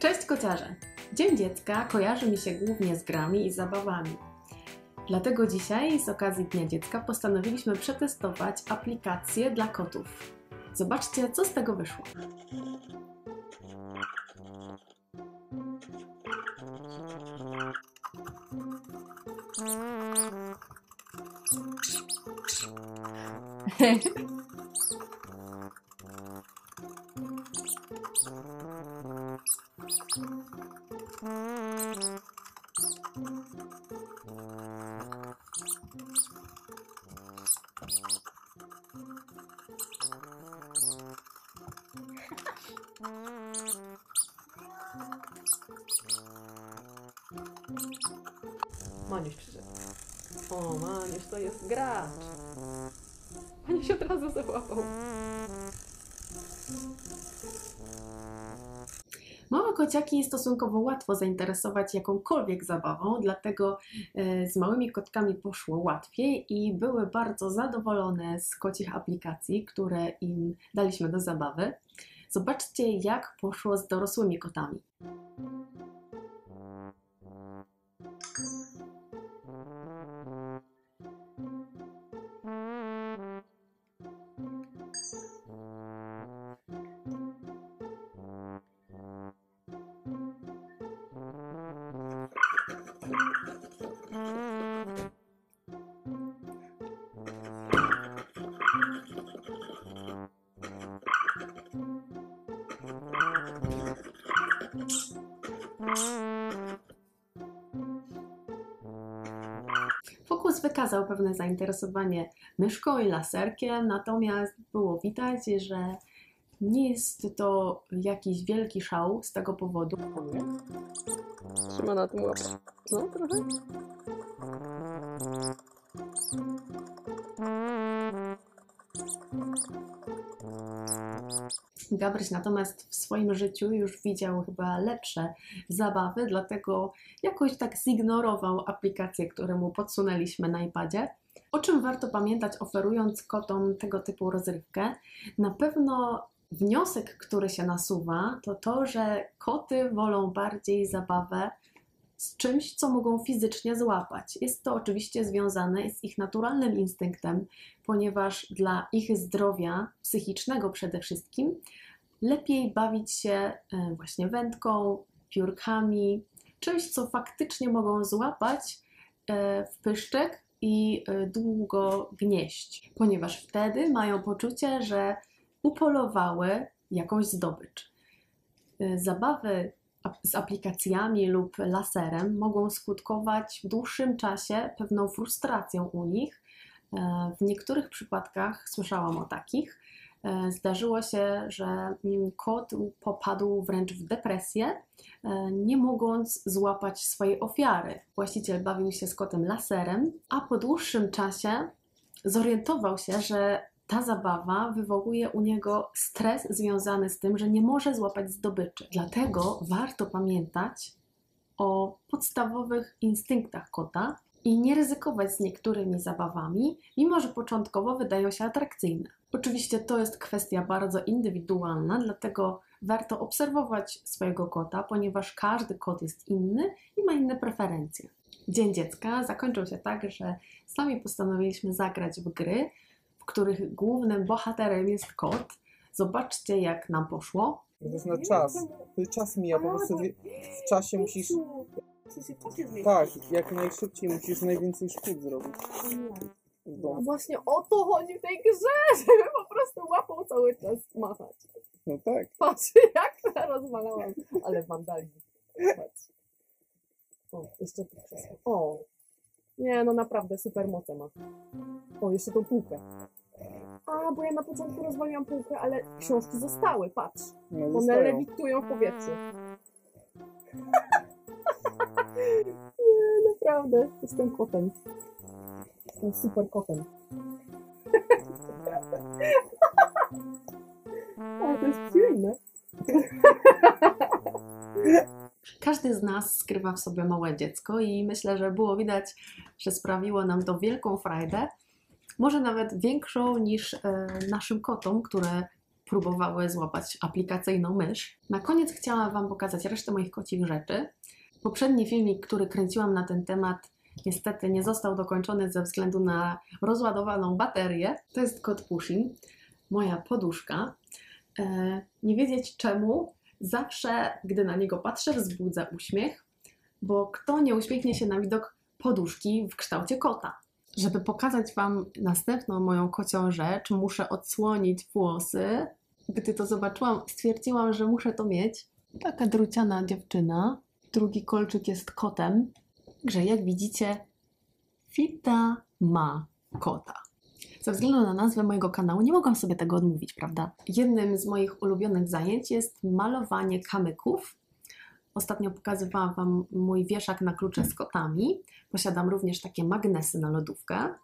Cześć kociarze! Dzień Dziecka kojarzy mi się głównie z grami i zabawami. Dlatego dzisiaj z okazji Dnia Dziecka postanowiliśmy przetestować aplikację dla kotów. Zobaczcie, co z tego wyszło. Maniuś przyszedł. O, Maniuś to jest gracz. Maniuś od razu załapał. Małe kociaki stosunkowo łatwo zainteresować jakąkolwiek zabawą, dlatego z małymi kotkami poszło łatwiej i były bardzo zadowolone z kocich aplikacji, które im daliśmy do zabawy. Zobaczcie, jak poszło z dorosłymi kotami. Fokus wykazał pewne zainteresowanie myszką i laserkiem, natomiast było widać, że nie jest to jakiś wielki szał z tego powodu. Trzyma na tym łapę. No, trochę. Gabryś natomiast w swoim życiu już widział chyba lepsze zabawy, dlatego jakoś tak zignorował aplikacje, które mu podsunęliśmy na iPadzie. O czym warto pamiętać, oferując kotom tego typu rozrywkę? Na pewno wniosek, który się nasuwa, to to, że koty wolą bardziej zabawę z czymś, co mogą fizycznie złapać. Jest to oczywiście związane z ich naturalnym instynktem, ponieważ dla ich zdrowia psychicznego przede wszystkim lepiej bawić się właśnie wędką, piórkami, czymś, co faktycznie mogą złapać w pyszczek i długo gnieść, ponieważ wtedy mają poczucie, że upolowały jakąś zdobycz. Zabawy z aplikacjami lub laserem mogą skutkować w dłuższym czasie pewną frustracją u nich. W niektórych przypadkach słyszałam o takich. Zdarzyło się, że kot popadł wręcz w depresję, nie mogąc złapać swojej ofiary. Właściciel bawił się z kotem laserem, a po dłuższym czasie zorientował się, że ta zabawa wywołuje u niego stres związany z tym, że nie może złapać zdobyczy. Dlatego warto pamiętać o podstawowych instynktach kota i nie ryzykować z niektórymi zabawami, mimo że początkowo wydają się atrakcyjne. Oczywiście to jest kwestia bardzo indywidualna, dlatego warto obserwować swojego kota, ponieważ każdy kot jest inny i ma inne preferencje. Dzień Dziecka zakończył się tak, że sami postanowiliśmy zagrać w gry, w których głównym bohaterem jest kot. Zobaczcie, jak nam poszło. To jest na czas. Czas mija, po prostu w czasie musisz... Tak, jak najszybciej musisz najwięcej szkód zrobić. No właśnie o to chodzi w tej grze, żeby po prostu łapą cały czas machać. No tak. Patrz, jak to rozwalałam. Ale wandalizm. Patrz. O, jeszcze tu krzesło. O. Nie, no naprawdę super moce ma. O, jeszcze tą półkę. A, bo ja na początku rozwaliłam półkę, ale książki zostały, patrz. No, One zostają. lewitują w powietrzu. Nie, naprawdę. Jestem kotem. Jestem super kotem. Ale to jest przyjemne. Każdy z nas skrywa w sobie małe dziecko i myślę, że było widać, że sprawiło nam to wielką frajdę. Może nawet większą niż naszym kotom, które próbowały złapać aplikacyjną mysz. Na koniec chciałam Wam pokazać resztę moich kocich rzeczy. Poprzedni filmik, który kręciłam na ten temat, niestety nie został dokończony ze względu na rozładowaną baterię. To jest kot Pushin, moja poduszka. Nie wiedzieć czemu, zawsze gdy na niego patrzę, wzbudza uśmiech, bo kto nie uśmiechnie się na widok poduszki w kształcie kota? Żeby pokazać Wam następną moją kocią rzecz, muszę odsłonić włosy. Gdy to zobaczyłam, stwierdziłam, że muszę to mieć. Taka druciana dziewczyna. Drugi kolczyk jest kotem. Także jak widzicie, Fita ma kota. Ze względu na nazwę mojego kanału nie mogłam sobie tego odmówić, prawda? Jednym z moich ulubionych zajęć jest malowanie kamyków. Ostatnio pokazywałam Wam mój wieszak na klucze z kotami. Posiadam również takie magnesy na lodówkę.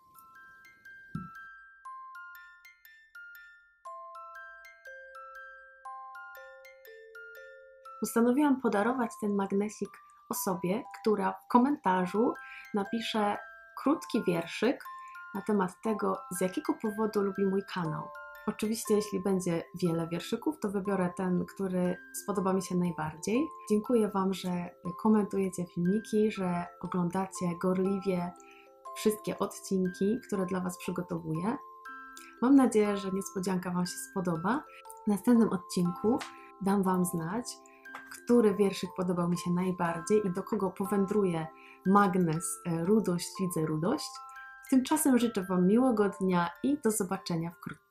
Postanowiłam podarować ten magnesik osobie, która w komentarzu napisze krótki wierszyk na temat tego, z jakiego powodu lubi mój kanał. Oczywiście, jeśli będzie wiele wierszyków, to wybiorę ten, który spodoba mi się najbardziej. Dziękuję Wam, że komentujecie filmiki, że oglądacie gorliwie wszystkie odcinki, które dla Was przygotowuję. Mam nadzieję, że niespodzianka Wam się spodoba. W następnym odcinku dam Wam znać, który wierszyk podobał mi się najbardziej i do kogo powędruje magnes Rudość, widzę rudość. Tymczasem życzę Wam miłego dnia i do zobaczenia wkrótce.